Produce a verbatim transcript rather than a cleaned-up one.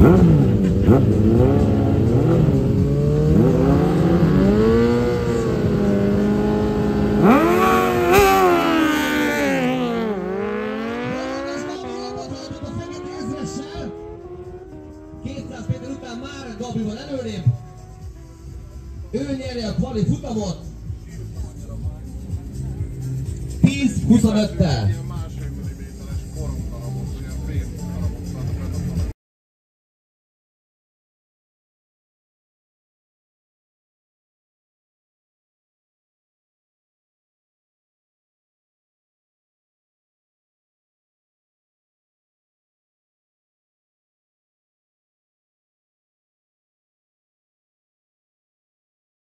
kétszáz méter után már Gabi van előrébb. Ő nyeri a kvali futamot tíz huszonöttel.